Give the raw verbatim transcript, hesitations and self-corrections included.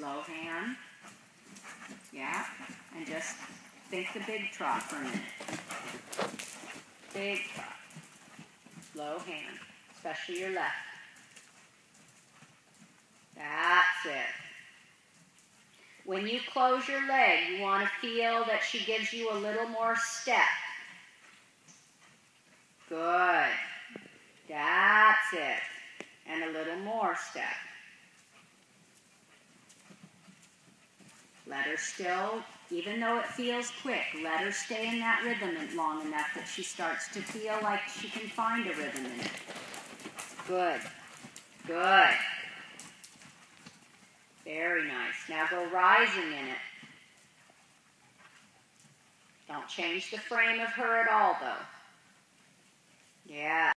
slow hand. Yeah, and just think the big trot for a minute. Big trot. Slow hand, especially your left. That's it. When you close your leg, you want to feel that she gives you a little more step. Good. That's it. And a little more step. Let her still, even though it feels quick, let her stay in that rhythm long enough that she starts to feel like she can find a rhythm in it. Good. Good. Very nice. Now go rising in it. Don't change the frame of her at all, though. Yeah.